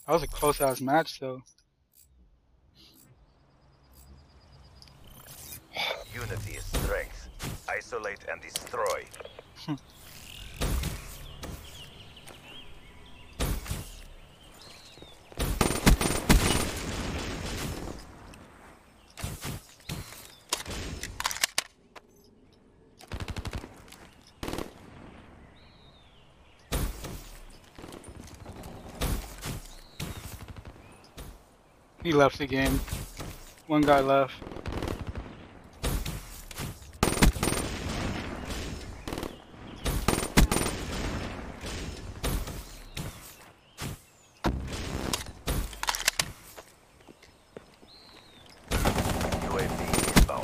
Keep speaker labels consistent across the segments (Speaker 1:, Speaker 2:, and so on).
Speaker 1: That was a close ass match though.
Speaker 2: Unity is strength. Isolate and destroy.
Speaker 1: He left the game. One guy left.
Speaker 2: UAV inbound.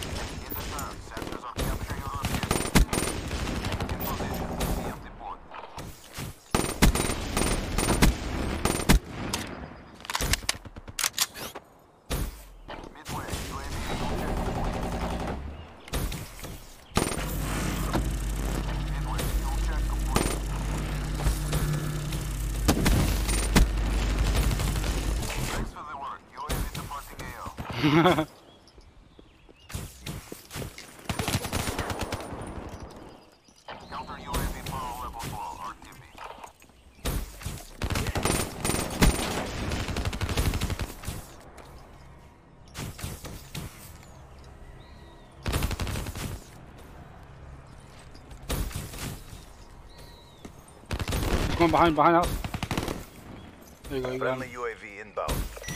Speaker 1: He's going behind house. There you go, you got
Speaker 2: Friendly
Speaker 1: him.
Speaker 2: UAV inbound.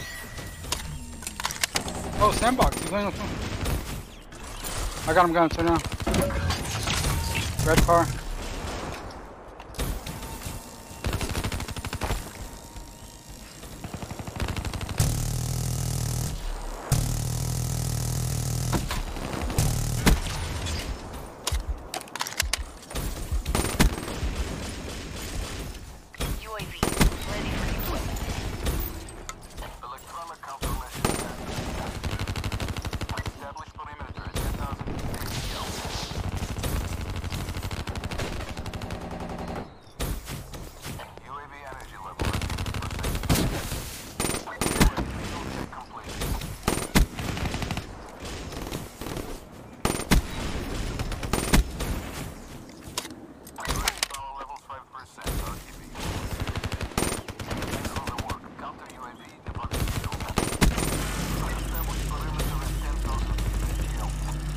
Speaker 1: Oh, sandbox. He's laying on the phone. I got him, turn around. Red car.
Speaker 3: UAV ready for deployment.
Speaker 2: Electronic confirmation. Established perimeter at 10,000 UAV energy level at 50%. Check complete. Power level 5%. RTB. Thanks for the work. Counter UAV departing field. Established perimeter at 10,000 ATL.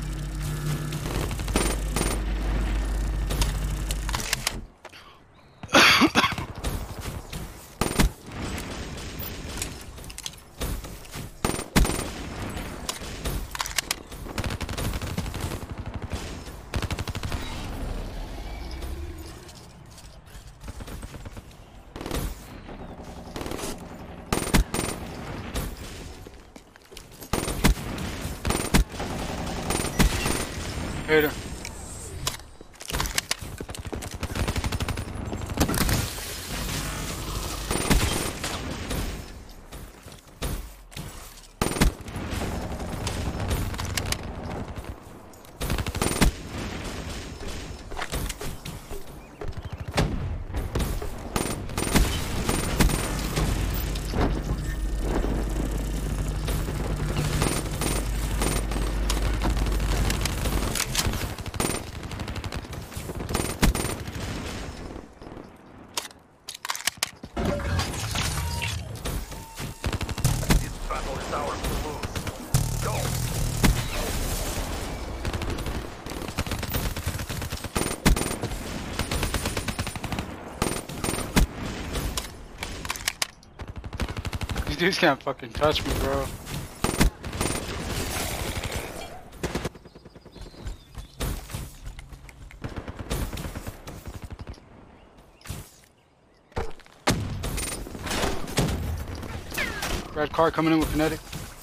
Speaker 1: Hit her.
Speaker 2: This battle is ours to lose. Go!
Speaker 1: These dudes can't fucking touch me, bro. Red car coming in with kinetic.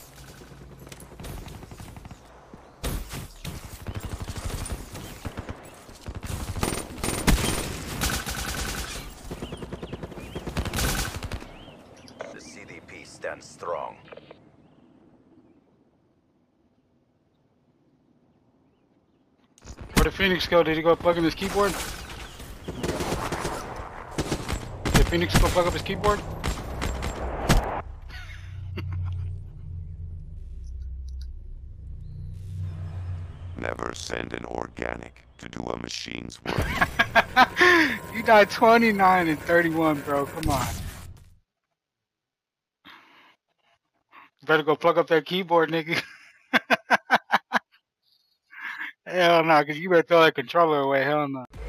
Speaker 2: The CDP stands strong.
Speaker 1: Where'd the Phoenix go? Did he go plug in his keyboard? Did Phoenix go plug up his keyboard?
Speaker 4: Never send an organic to do a machine's work.
Speaker 1: You got 29 and 31, bro. Come on. You better go plug up that keyboard, nigga. Hell no, because you better throw that controller away. Hell no.